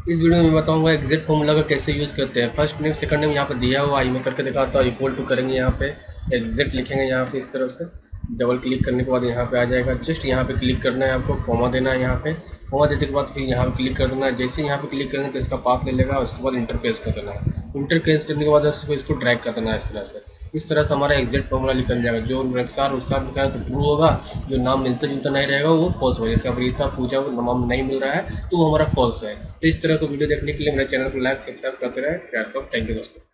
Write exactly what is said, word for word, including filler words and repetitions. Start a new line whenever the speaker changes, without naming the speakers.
इस वीडियो में बताऊंगा एग्जैक्ट फॉर्मूला का कैसे यूज़ करते हैं। फर्स्ट नेम सेकंड नेम यहाँ पे दिया हुआ आई मैं करके दिखाता हूँ। इक्वल टू करेंगे, यहाँ पे एग्जैक्ट लिखेंगे, यहाँ पे इस तरह से डबल क्लिक करने के बाद यहाँ पे आ जाएगा। जस्ट यहाँ पे क्लिक करना है, आपको कॉमा देना है। यहाँ पे कॉमा देने के बाद फिर यहाँ पे क्लिक कर देना है। जैसे यहाँ पे क्लिक करेंगे तो इसका पाथ ले लेगा, उसके बाद इंटरफेस कर देना है। इंटरफेस करने के बाद इसको इसको ड्रैग कर देना है इस तरह से। इस तरह से हमारा एग्जैक्ट फॉर्मूला निकल जाएगा। जो नक्सार उत्सार लिखा है तो ट्रू होगा, जो नाम मिलता जुलता नहीं रहेगा वो फॉल्स होगा। जैसे अमृता पूजा को नाम नहीं मिल रहा है तो वो हमारा फॉल्स है। तो इस तरह का वीडियो देखने के लिए मेरे चैनल को लाइक सब्सक्राइब करते रहे। थैंक यू दोस्तों।